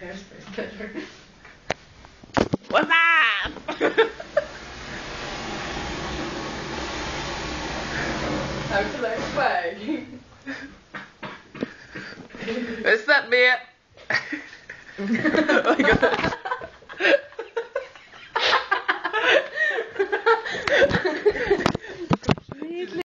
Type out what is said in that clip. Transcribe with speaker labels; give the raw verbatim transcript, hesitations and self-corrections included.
Speaker 1: Hairspray's better.
Speaker 2: What's up?
Speaker 1: How can I swag?
Speaker 2: What's up, man? Oh my God.